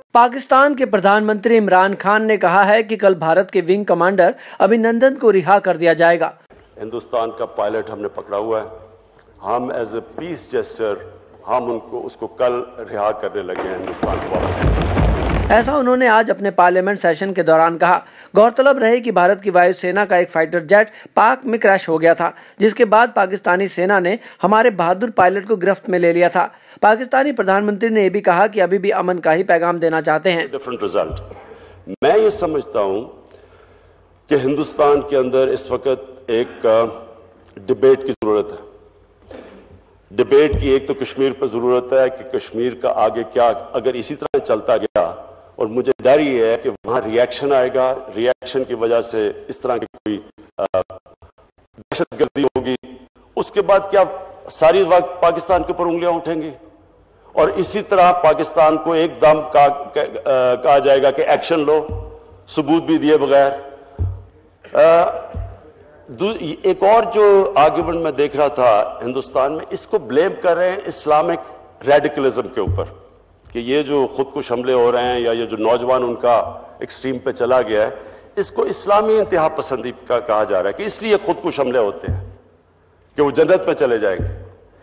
पाकिस्तान के प्रधानमंत्री इमरान खान ने कहा है कि कल भारत के विंग कमांडर अभिनंदन को रिहा कर दिया जाएगा। हिंदुस्तान का पायलट हमने पकड़ा हुआ है, हम एज ए पीस जेस्चर हम उसको कल रिहा करने लगे हैं हिंदुस्तान को वापस। ऐसा उन्होंने आज अपने पार्लियामेंट सेशन के दौरान कहा। गौरतलब रहे कि भारत की वायुसेना का एक फाइटर जेट पाक में क्रैश हो गया था, जिसके बाद पाकिस्तानी सेना ने हमारे बहादुर पायलट को गिरफ्त में ले लिया था। पाकिस्तानी प्रधानमंत्री ने यह भी कहा कि अभी भी अमन का ही पैगाम देना चाहते हैं। Different result. मैं ये समझता हूं कि हिंदुस्तान के अंदर इस वक्त एक डिबेट की जरूरत है। डिबेट की एक तो कश्मीर पर जरूरत है कि कश्मीर का आगे क्या, अगर इसी तरह चलता गया, और मुझे डर ये है कि वहां रिएक्शन आएगा, रिएक्शन की वजह से इस तरह की कोई दहशतगर्दी होगी, उसके बाद क्या सारी वक्त पाकिस्तान के ऊपर उंगलियां उठेंगी और इसी तरह पाकिस्तान को एकदम कहा जाएगा कि एक्शन लो, सबूत भी दिए बगैर। एक और जो आर्ग्यूमेंट मैं देख रहा था हिंदुस्तान में, इसको ब्लेम कर रहे हैं इस्लामिक रेडिकलिज्म के ऊपर कि ये जो खुदकुश हमले हो रहे हैं या ये जो नौजवान उनका एक्सट्रीम पे चला गया है, इसको इस्लामी इंतहा पसंदी का कहा जा रहा है कि इसलिए खुदकुश हमले होते हैं कि वो जन्नत में चले जाएंगे।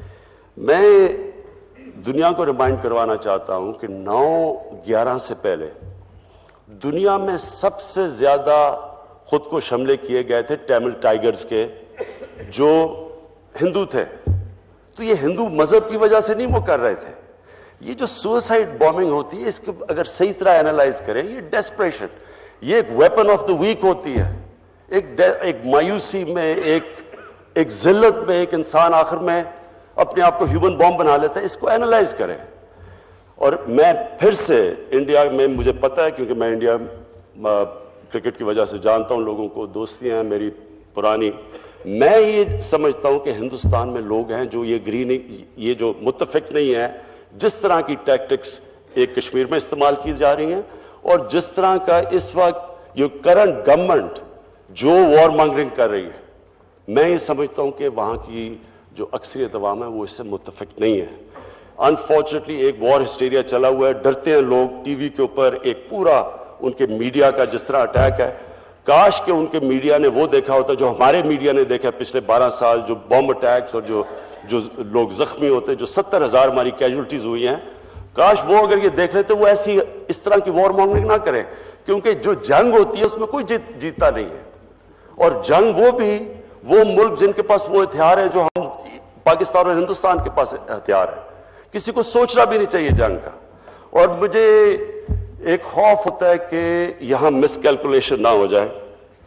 मैं दुनिया को रिमाइंड करवाना चाहता हूं कि 9/11 से पहले दुनिया में सबसे ज्यादा खुदकुश हमले किए गए थे तमिल टाइगर्स के, जो हिंदू थे। तो ये हिंदू मजहब की वजह से नहीं वो कर रहे थे। ये जो सुसाइड बॉम्बिंग होती है, इसको अगर सही तरह एनालाइज करें, ये डेस्परेशन, ये एक वेपन ऑफ द वीक होती है। एक मायूसी में, एक जिल्लत में एक इंसान आखिर में अपने आप को ह्यूमन बॉम्ब बना लेता है। इसको एनालाइज करें। और मैं फिर से इंडिया में, मुझे पता है क्योंकि मैं इंडिया क्रिकेट की वजह से जानता हूं लोगों को, दोस्तियां हैं मेरी पुरानी। मैं ये समझता हूं कि हिंदुस्तान में लोग हैं जो ये जो मुत्तफिक नहीं है जिस तरह की टैक्टिक्स एक कश्मीर में इस्तेमाल की जा रही हैं और जिस तरह का इस वक्त ये करंट गवर्नमेंट जो वॉर मॉन्गरिंग कर रही है, मैं ये समझता हूं कि वहां की जो अक्सरियत अवाम है वो इससे मुत्तफिक नहीं है। अनफॉर्चुनेटली एक वॉर हिस्टीरिया चला हुआ है, डरते हैं लोग। टीवी के ऊपर एक पूरा उनके मीडिया का जिस तरह अटैक है, काश के उनके मीडिया ने वो देखा होता जो हमारे मीडिया ने देखा पिछले 12 साल, जो बॉम्ब अटैक्स और जो लोग जख्मी होते, जो 70,000 हमारी कैजुअल्टीज हुई हैं। काश वो अगर ये देख लेते, वो ऐसी इस तरह की वॉर मॉन्गरिंग ना करें, क्योंकि जो जंग होती है उसमें कोई जीतता नहीं है। और जंग वो मुल्क जिनके पास वो हथियार है जो हम पाकिस्तान और हिंदुस्तान के पास हथियार है। किसी को सोचना भी नहीं चाहिए जंग का। और मुझे एक खौफ होता है कि यहां मिसकैलकुलेशन ना हो जाए।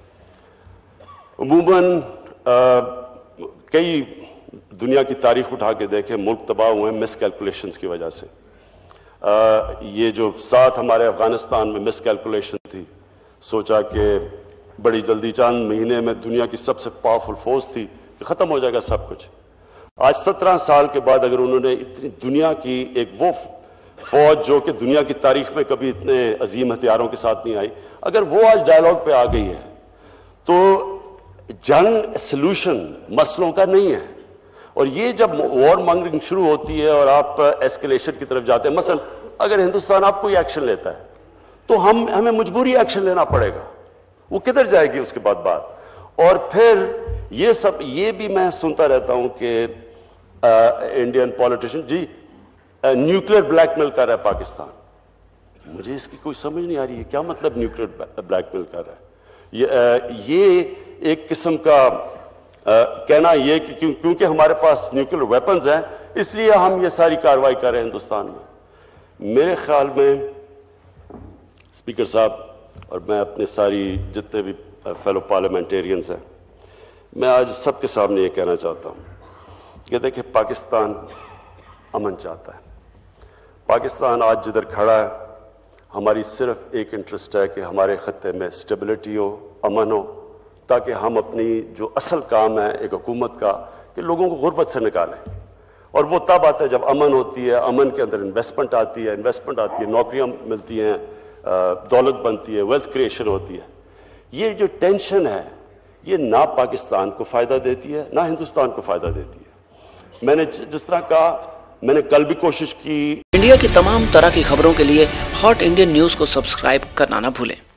अमूमन कई दुनिया की तारीख उठा के देखें, मुल्क तबाह हुए मिसकैलकुलेशंस की वजह से। ये जो साथ हमारे अफगानिस्तान में मिसकैलकुलेशन थी, सोचा कि बड़ी जल्दी चंद महीने में दुनिया की सबसे पावरफुल फोर्स थी कि खत्म हो जाएगा सब कुछ। आज 17 साल के बाद अगर उन्होंने इतनी दुनिया की एक वो फौज जो कि दुनिया की तारीख में कभी इतने अजीम हथियारों के साथ नहीं आई, अगर वो आज डायलॉग पे आ गई है, तो जंग सलूशन मसलों का नहीं है। और ये जब वॉर मॉन्गरिंग शुरू होती है और आप एस्केलेशन की तरफ जाते हैं, मसलन अगर हिंदुस्तान आप कोई एक्शन लेता है तो हमें मजबूरी एक्शन लेना पड़ेगा। वो किधर जाएगी उसके बाद बात। और फिर ये भी मैं सुनता रहता हूं कि इंडियन पॉलिटिशियन जी न्यूक्लियर ब्लैकमेल कर रहा है पाकिस्तान। मुझे इसकी कोई समझ नहीं आ रही है, क्या मतलब न्यूक्लियर ब्लैकमेल कर रहा है। ये एक किस्म का कहना ये कि क्योंकि हमारे पास न्यूक्लियर वेपन्स हैं इसलिए हम ये सारी कार्रवाई कर रहे हैं हिंदुस्तान में। मेरे ख्याल में स्पीकर साहब और मैं अपने सारी जितने भी फेलो पार्लियामेंटेरियंस हैं, मैं आज सबके सामने ये कहना चाहता हूं कि देखिए, पाकिस्तान अमन चाहता है। पाकिस्तान आज जिधर खड़ा है, हमारी सिर्फ एक इंटरेस्ट है कि हमारे खत्ते में स्टेबिलिटी हो, अमन हो, ताकि हम अपनी जो असल काम है एक हुकूमत का, कि लोगों को गुर्बत से निकालें। और वो तब आता है जब अमन होती है, अमन के अंदर इन्वेस्टमेंट आती है, नौकरियां मिलती हैं, दौलत बनती है, वेल्थ क्रिएशन होती है। ये जो टेंशन है ये ना पाकिस्तान को फ़ायदा देती है ना हिंदुस्तान को फ़ायदा देती है। मैंने जिस तरह कहा میں نے کل بھی کوشش کی. انڈیا کی تمام طرح کی خبروں کے لیے ہاٹ انڈین نیوز کو سبسکرائب کرنا نہ بھولیں.